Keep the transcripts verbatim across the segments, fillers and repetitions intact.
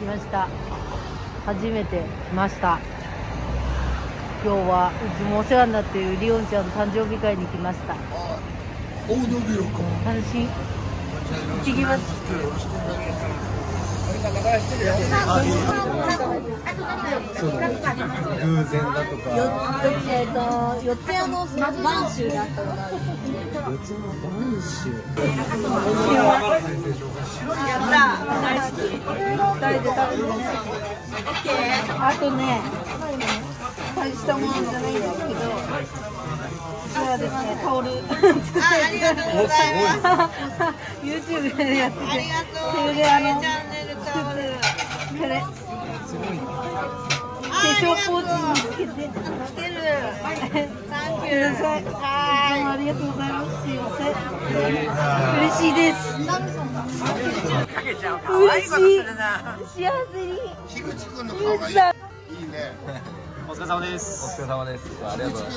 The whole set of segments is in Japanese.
ました。初めて来ました。今日はうちもお世話になっているリオンちゃんの誕生日会に来ました。 大伸びよか。 楽しい。行ってきます。 そう偶然だとか。 よえっと四谷の播州だったのが。 四谷の播州。 やった。大好き。二人で食べてね。あとね、大したものじゃないんですけど。こちらですね、タオル。ありがとうございます。YouTube でやってて。ありがとう。それであのチャンネルタオル。これ。すごい。化粧ポーチにつけて。つける。サンキュー。はい。ありがとうございます。すいません。嬉しいです。嬉しい。幸せに。 樋口くんの可愛い。いいね。 お疲れ様です。 お疲れ様です。ありがとうございます。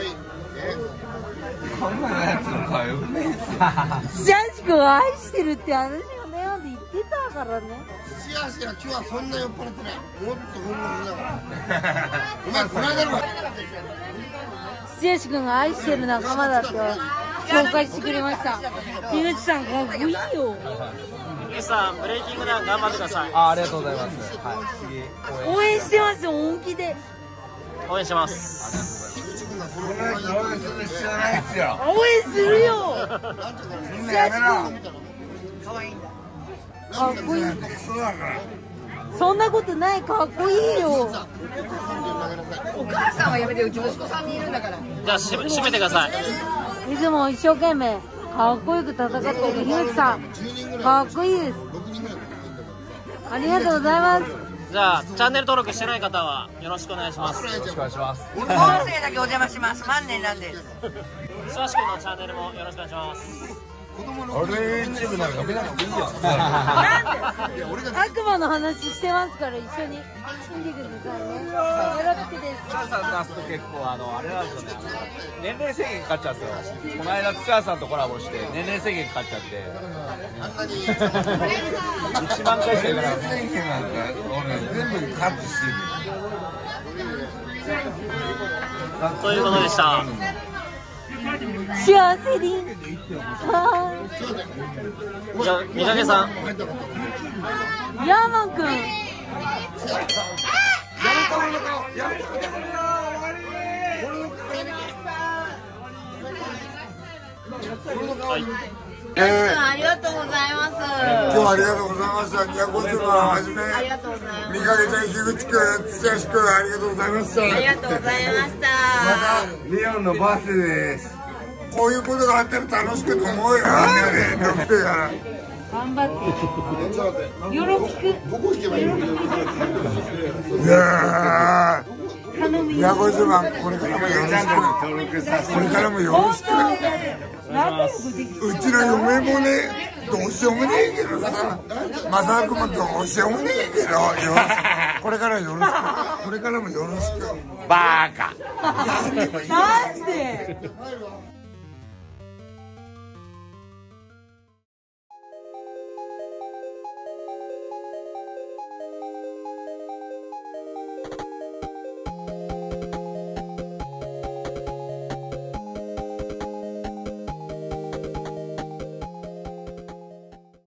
こんなやつの顔よくないですよ。 シャンシ君を愛してるって私もね、読んで言ってたからね。 幸せは今日はそんな酔っ払ってない。もっとふんわりだから。お前この間の。 シャンシ君が愛してる仲間だって紹介してくれました。樋口さんかっこいいよ。 樋口さんブレイキングダウン頑張ってください。 あ、ありがとうございます。はい、次応援してますよ、本気で。 応援してます。 この人応援する必要ないですよ。 応援するよ。 みんなやめろ。 かっこいい。 そうだから。 そんなことない、かっこいいよ。 お母さんはやめて、うち息子さんにいるんだから。 じゃあし締めてください。 いつも一生懸命かっこよく戦っている樋口さん、かっこいいです。ありがとうございます。 じゃあチャンネル登録してない方はよろしくお願いします。 よろしくお願いします。 音声だけお邪魔します。万年なんです。 シャシ君のチャンネルもよろしくお願いします。 俺 YouTube なんか見なくていいよ。 悪魔の話してますから一緒に見てくださいね。よろしくです。 ツアーさん出すと結構あのあれなんですよね。年齢制限かかっちゃうんですよ。この間ツアーさんとコラボして年齢制限かかっちゃって。一万回しかいかない。 俺全部カットしてる。 ということでした。 幸せに。 じゃあみかけさん。 ヤーマン君。 はい。 えー、 ありがとうございます。 今日はありがとうございました。にひゃくごじゅうまんはじめ。 ありがとうございます。 みかけちゃん、樋口くん、土橋くん、ありがとうございました。 ありがとうございました。 また、リオンのバースデーです。こういうことがあったら楽しくと思うよ。みんなで、ドクテや。 頑張って。よろしく。 どこ行けばいいの？いやー、にひゃくごじゅうまん、これからもよろしく。これからもよろしく。うちの嫁もね、どうしようもねえけどさ、マサ君もどうしようもねえけど、よこれからよろしく。これからもよろしく。バーカ。 なんで？